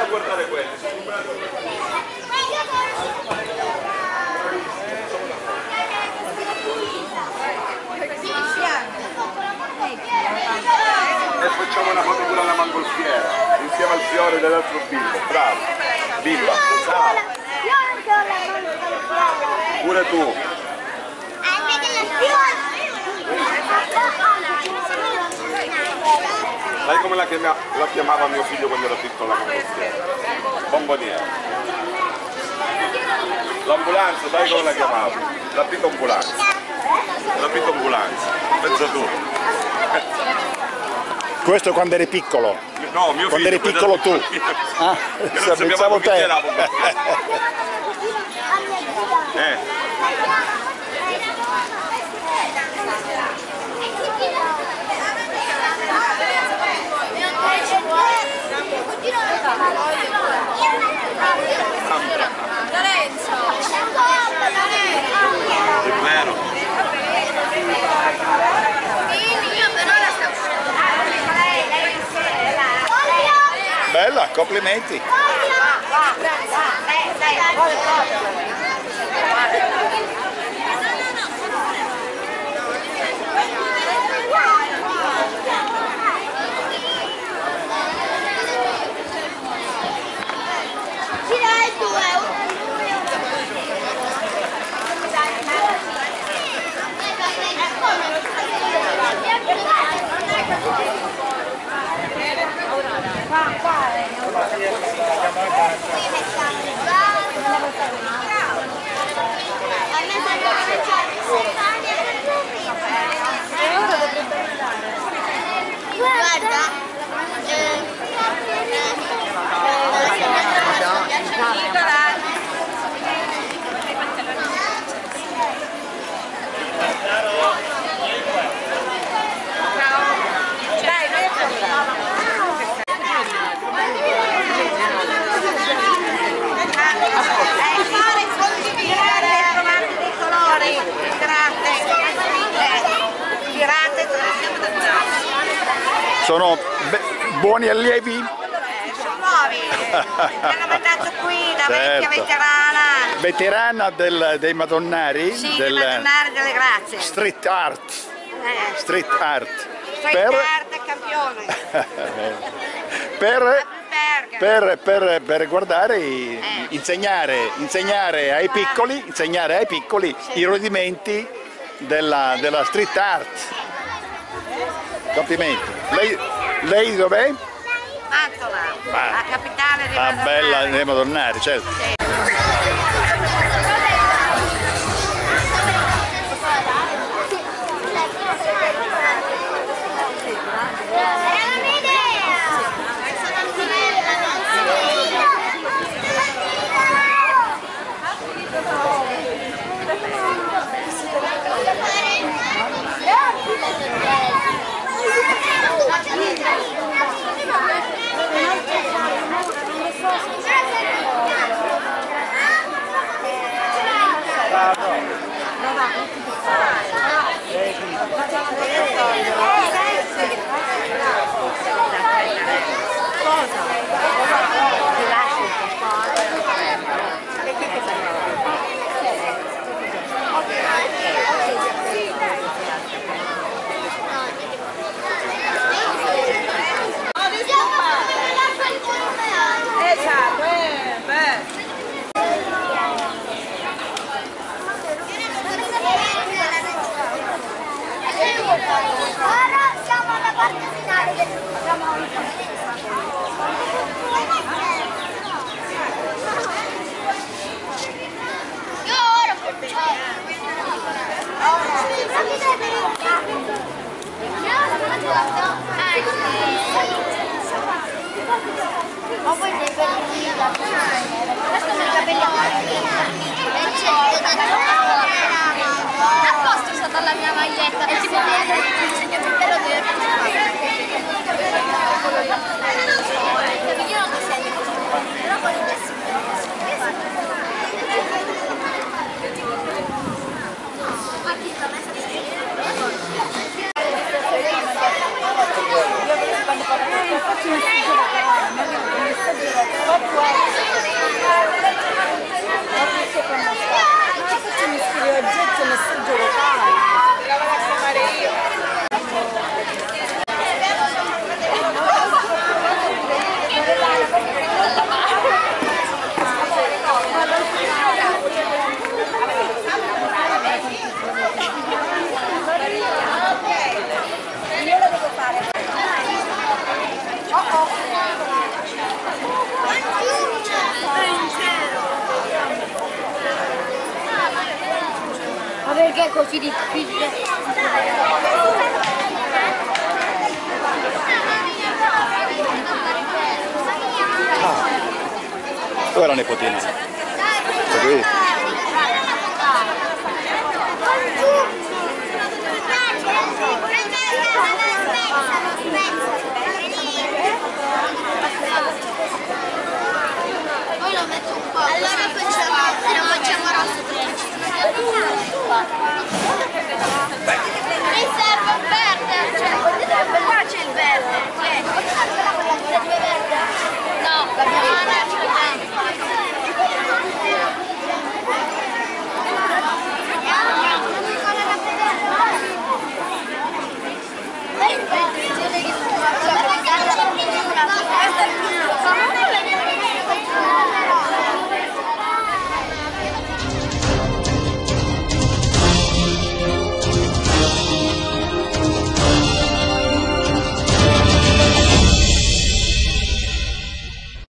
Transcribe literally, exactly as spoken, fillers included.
a guardare quelli. E facciamo una foto pure alla mangolfiera, insieme al fiore dell'altro bimbo. Bravo. Bimba. Bravo. Io anche ho la mangolfiera. Pure tu. Sai come la, chiama, la chiamava mio figlio quando era piccolo la mangolfiera? Bomboniera. L'ambulanza, sai come la chiamavo? La pitombulanza. La pitombulanza. Pensa tu. Questo quando eri piccolo? No, mio quando figlio. eri piccolo tu? Ah, pensavo te. Eh. Lorenzo! È vero. Io per ora sto uscendo. Bella, complimenti. Guarda, sono buoni allievi? Eh, sono nuovi, mi hanno mandato qui da Certo. vecchia veterana. Veterana del, dei Madonnari? Sì, del del Madonnari delle Grazie. Street art. Eh, Street art. Street Per, art è campione. per, Bergamo. per, per, per guardare, i- Eh. insegnare, insegnare ai piccoli, insegnare ai piccoli i rudimenti della, della street art. Complimenti. Lei, lei dov'è? Mantova, Ah. la capitale di Ah, Madonnari. bella dei Madonnari, certo. Sì. Esatto, eh, beh. Ora siamo alla parte finale del io ora ma poi dei capelli a posto è stata la mia maglietta e tipo però così difficile. Dove è la nipotina? Sta qui?